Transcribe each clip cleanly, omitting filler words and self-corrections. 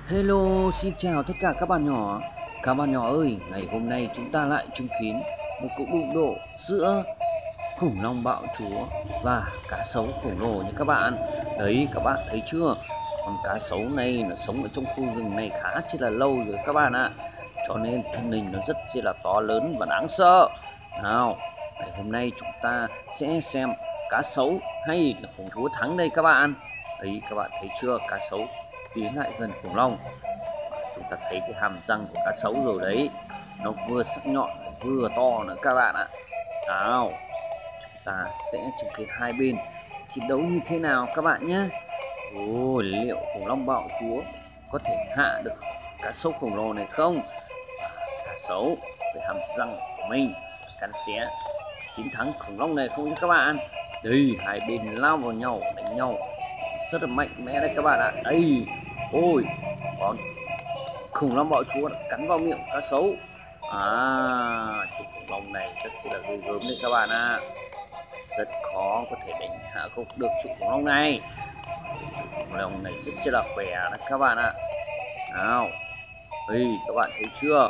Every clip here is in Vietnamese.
Hello, xin chào tất cả các bạn nhỏ. Các bạn nhỏ ơi, ngày hôm nay chúng ta lại chứng kiến một cuộc đụng độ giữa khủng long bạo chúa và cá sấu khổng lồ nha các bạn. Đấy, các bạn thấy chưa? Con cá sấu này nó sống ở trong khu rừng này khá chỉ là lâu rồi các bạn ạ. Cho nên thân hình nó rất chỉ là to lớn và đáng sợ. Nào, ngày hôm nay chúng ta sẽ xem cá sấu hay là khủng chúa thắng đây các bạn. Đấy, các bạn thấy chưa? Cá sấu tiến lại gần khủng long. Chúng ta thấy cái hàm răng của cá sấu rồi đấy, nó vừa sắc nhọn vừa to nữa các bạn ạ. Nào, chúng ta sẽ chứng kiến hai bên chiến đấu như thế nào các bạn nhé. Ồ, liệu khủng long bạo chúa có thể hạ được cá sấu khổng lồ này không? Cá sấu với hàm răng của mình cắn xé chiến thắng khủng long này không nhé các bạn. Đây, hai bên lao vào nhau đánh nhau rất là mạnh mẽ đấy các bạn ạ. Đây, ôi, con khủng long bạo chúa đã cắn vào miệng cá sấu. Chú khủng long này rất là ghê gớm đấy các bạn ạ. Rất khó có thể đánh hạ gục được chú khủng long này. Chú khủng long này rất là khỏe đấy các bạn ạ. Nào, các bạn thấy chưa?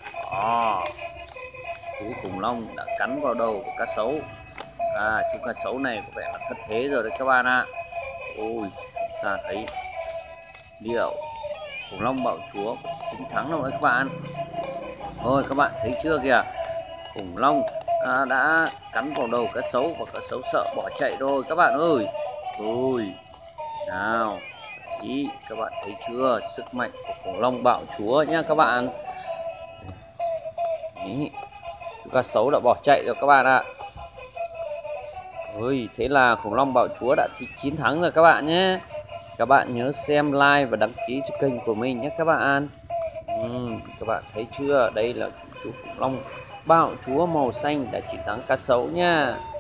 Chú khủng long đã cắn vào đầu của cá sấu. Chú cá sấu này có vẻ là thất thế rồi đấy các bạn ạ. Ôi, ta thấy liệu khủng long bạo chúa chiến thắng đâu đấy các bạn. Rồi các bạn thấy chưa kìa, khủng long đã cắn vào đầu cá sấu và cá sấu sợ bỏ chạy rồi các bạn ơi. Ôi, nào, ý các bạn thấy chưa, sức mạnh của khủng long bạo chúa nhá các bạn. Ý, cá sấu đã bỏ chạy rồi các bạn ạ. Ôi, thế là khủng long bạo chúa đã chiến thắng rồi các bạn nhé. Các bạn nhớ xem like và đăng ký cho kênh của mình nhé các bạn. Các bạn thấy chưa, đây là chú khủng long bạo chúa màu xanh đã chiến thắng cá sấu nha.